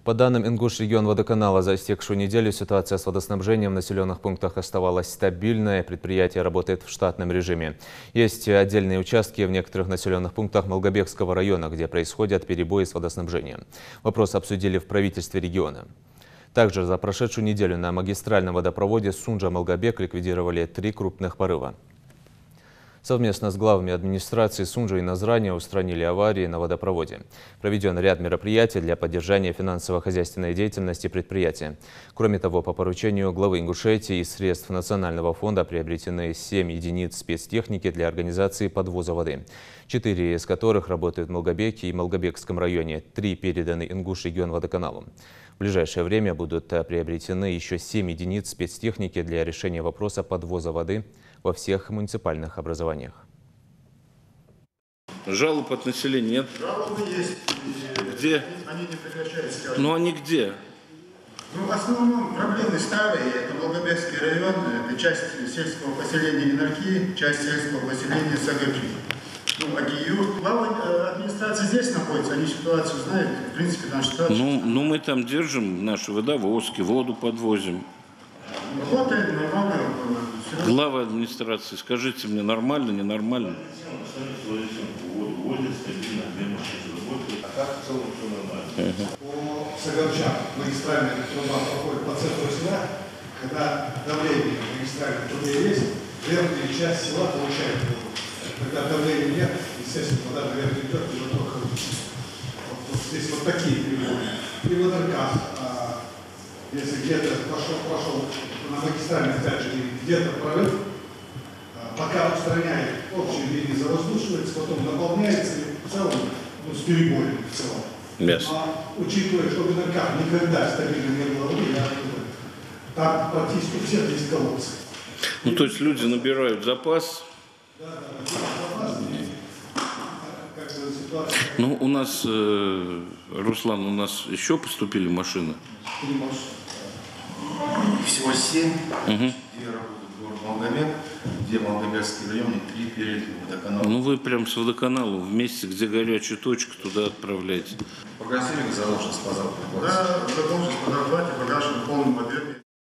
По данным Ингушрегионводоканала, за истекшую неделю ситуация с водоснабжением в населенных пунктах оставалась стабильной. Предприятие работает в штатном режиме. Есть отдельные участки в некоторых населенных пунктах Малгобекского района, где происходят перебои с водоснабжением. Вопрос обсудили в правительстве региона. Также за прошедшую неделю на магистральном водопроводе Сунжа-Малгобек ликвидировали 3 крупных порыва. Совместно с главами администрации Сунжа и Назрани устранили аварии на водопроводе. Проведен ряд мероприятий для поддержания финансово-хозяйственной деятельности предприятия. Кроме того, по поручению главы Ингушетии из средств Национального фонда приобретены 7 единиц спецтехники для организации подвоза воды. 4 из которых работают в Малгобеке и Малгобекском районе, 3 переданы Ингушрегионводоканалу. В ближайшее время будут приобретены еще 7 единиц спецтехники для решения вопроса подвоза воды во всех муниципальных образованиях. Жалоб от населения нет? Жалобы есть. Где? Они не прекращаются, скажем. Ну они где? Ну, в основном проблемы старые. Это Малгобекский район, это часть сельского поселения Инарки, часть сельского поселения Сагаджи. Ну, Агию. Глава администрации здесь находится, они ситуацию знают. В принципе, наша ситуация. Ну мы там держим наши водовозки, воду подвозим. Работает нормально. Глава администрации, скажите мне, нормально, ненормально? По Сагарчам магистральная труба проходит по центру села, когда давление в магистральной трубе есть, верхняя часть села получает воду. Когда давления нет, естественно, вода наверх идет, и вот только вот здесь вот такие перебои. И в НРК, если где-то прошел на магистральной, опять же, где-то прорыв, пока устраняет общие линии, завоздушивается, потом наполняется и в целом, ну, с перебоем в целом. Yes. А учитывая, что в НРК никогда стабильно не было воды, я думаю, там практически у всех есть колодцы. Ну то есть люди набирают запас. Ну у нас, Руслан, у нас еще поступили машины? Всего 7, где работает город Малгобек, где Малгобекский район и 3 перед водоканалом. Ну вы прям с водоканалом вместе, где горячая точка, туда отправляете. Погасили задолженность по заработной плате? Да, задолженность по зарплате погашена в полном объеме.